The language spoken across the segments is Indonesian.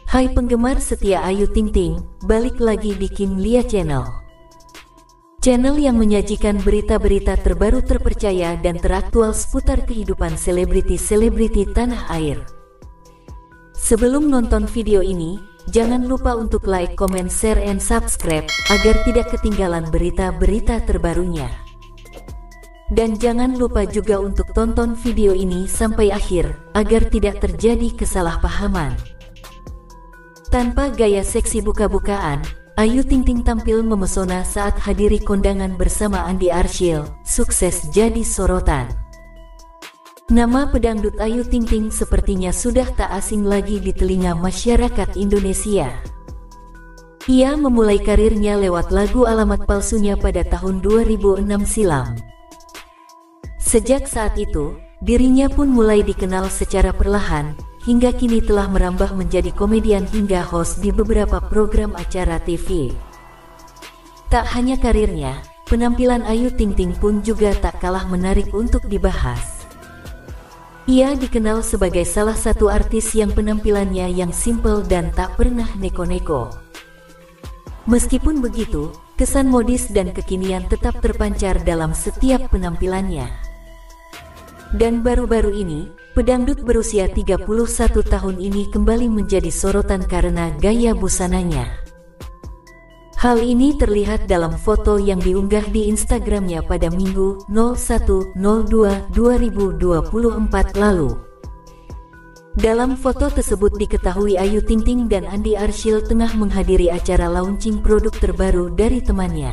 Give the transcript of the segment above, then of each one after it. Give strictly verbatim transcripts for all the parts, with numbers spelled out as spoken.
Hai penggemar setia Ayu Ting Ting, balik lagi di Kim Lia Channel. Channel yang menyajikan berita-berita terbaru, terpercaya dan teraktual seputar kehidupan selebriti-selebriti tanah air. Sebelum nonton video ini, jangan lupa untuk like, comment, share, and subscribe agar tidak ketinggalan berita-berita terbarunya. Dan jangan lupa juga untuk tonton video ini sampai akhir, agar tidak terjadi kesalahpahaman. Tanpa gaya seksi buka-bukaan, Ayu Ting Ting tampil memesona saat hadiri kondangan bersama Andi Arsyil, sukses jadi sorotan. Nama pedangdut Ayu Ting Ting sepertinya sudah tak asing lagi di telinga masyarakat Indonesia. Ia memulai karirnya lewat lagu Alamat Palsunya pada tahun dua ribu enam silam. Sejak saat itu, dirinya pun mulai dikenal secara perlahan, hingga kini telah merambah menjadi komedian hingga host di beberapa program acara T V. Tak hanya karirnya, penampilan Ayu Ting Ting pun juga tak kalah menarik untuk dibahas. Ia dikenal sebagai salah satu artis yang penampilannya yang simple dan tak pernah neko-neko. Meskipun begitu, kesan modis dan kekinian tetap terpancar dalam setiap penampilannya. Dan baru-baru ini, pedangdut berusia tiga puluh satu tahun ini kembali menjadi sorotan karena gaya busananya. Hal ini terlihat dalam foto yang diunggah di Instagramnya pada Minggu nol satu nol dua dua ribu dua puluh empat lalu. Dalam foto tersebut diketahui Ayu Ting Ting dan Andi Arsyil tengah menghadiri acara launching produk terbaru dari temannya.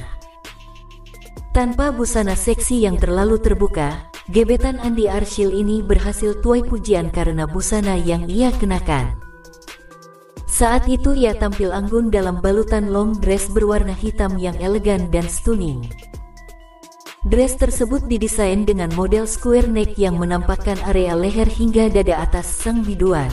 Tanpa busana seksi yang terlalu terbuka, gebetan Andi Arsyil ini berhasil tuai pujian karena busana yang ia kenakan. Saat itu ia tampil anggun dalam balutan long dress berwarna hitam yang elegan dan stunning. Dress tersebut didesain dengan model square neck yang menampakkan area leher hingga dada atas sang biduan.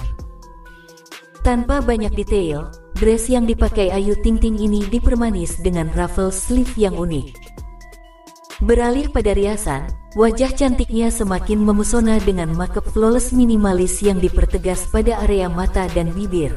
Tanpa banyak detail, dress yang dipakai Ayu Ting Ting ini dipermanis dengan ruffle sleeve yang unik. Beralih pada riasan, wajah cantiknya semakin memesona dengan makeup flawless minimalis yang dipertegas pada area mata dan bibir.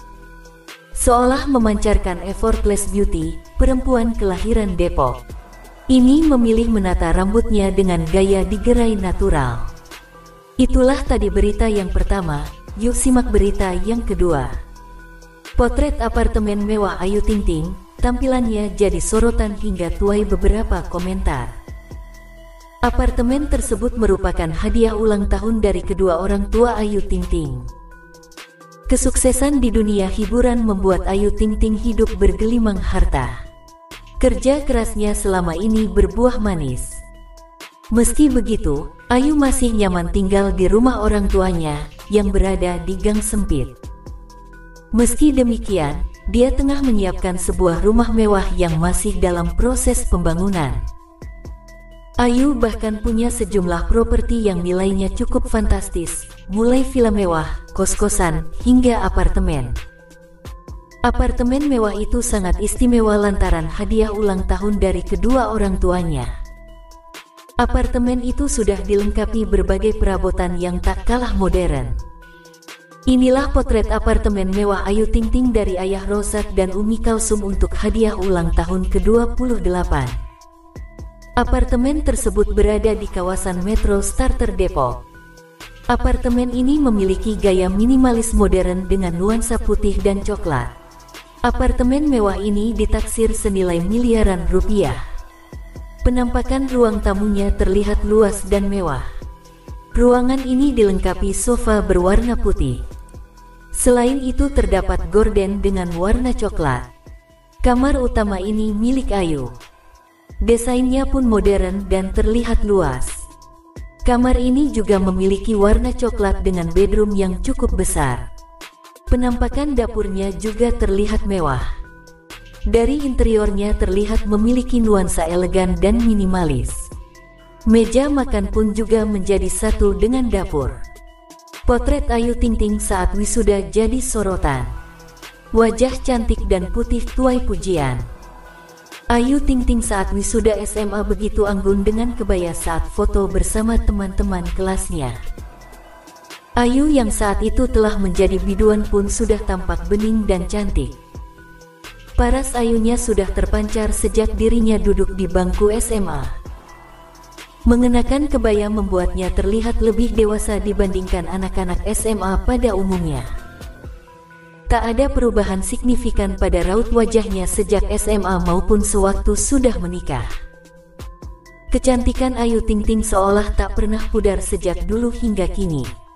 Seolah memancarkan effortless beauty, perempuan kelahiran Depok ini memilih menata rambutnya dengan gaya digerai natural. Itulah tadi berita yang pertama, yuk simak berita yang kedua. Potret apartemen mewah Ayu Ting Ting, tampilannya jadi sorotan hingga tuai beberapa komentar. Apartemen tersebut merupakan hadiah ulang tahun dari kedua orang tua Ayu Ting Ting. Kesuksesan di dunia hiburan membuat Ayu Ting Ting hidup bergelimang harta. Kerja kerasnya selama ini berbuah manis. Meski begitu, Ayu masih nyaman tinggal di rumah orang tuanya yang berada di gang sempit. Meski demikian, dia tengah menyiapkan sebuah rumah mewah yang masih dalam proses pembangunan. Ayu bahkan punya sejumlah properti yang nilainya cukup fantastis, mulai villa mewah, kos-kosan, hingga apartemen. Apartemen mewah itu sangat istimewa lantaran hadiah ulang tahun dari kedua orang tuanya. Apartemen itu sudah dilengkapi berbagai perabotan yang tak kalah modern. Inilah potret apartemen mewah Ayu Ting Ting dari ayah Rozak dan Umi Kalsum untuk hadiah ulang tahun ke dua puluh delapan. Apartemen tersebut berada di kawasan Metro Starter Depok. Apartemen ini memiliki gaya minimalis modern dengan nuansa putih dan coklat. Apartemen mewah ini ditaksir senilai miliaran rupiah. Penampakan ruang tamunya terlihat luas dan mewah. Ruangan ini dilengkapi sofa berwarna putih. Selain itu terdapat gorden dengan warna coklat. Kamar utama ini milik Ayu. Desainnya pun modern dan terlihat luas. Kamar ini juga memiliki warna coklat dengan bedroom yang cukup besar. Penampakan dapurnya juga terlihat mewah. Dari interiornya terlihat memiliki nuansa elegan dan minimalis. Meja makan pun juga menjadi satu dengan dapur. Potret Ayu Ting Ting saat wisuda jadi sorotan. Wajah cantik dan putih tuai pujian. Ayu Ting Ting saat wisuda S M A begitu anggun dengan kebaya saat foto bersama teman-teman kelasnya. Ayu yang saat itu telah menjadi biduan pun sudah tampak bening dan cantik. Paras Ayunya sudah terpancar sejak dirinya duduk di bangku S M A. Mengenakan kebaya membuatnya terlihat lebih dewasa dibandingkan anak-anak S M A pada umumnya. Tak ada perubahan signifikan pada raut wajahnya sejak S M A maupun sewaktu sudah menikah. Kecantikan Ayu Ting Ting seolah tak pernah pudar sejak dulu hingga kini.